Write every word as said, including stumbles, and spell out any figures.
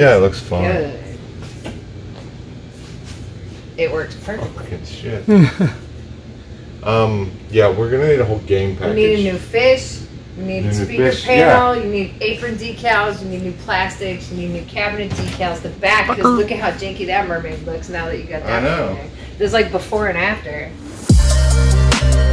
yeah, it looks fun. Good. It works perfect. Oh, good shit. um, yeah, we're gonna need a whole game package. You need a new fish. You need a speaker fish, panel. yeah. You need apron decals. You need new plastics. You need new cabinet decals. The back, because look at how janky that mermaid looks now that you got that. I know. In there. There's like before and after.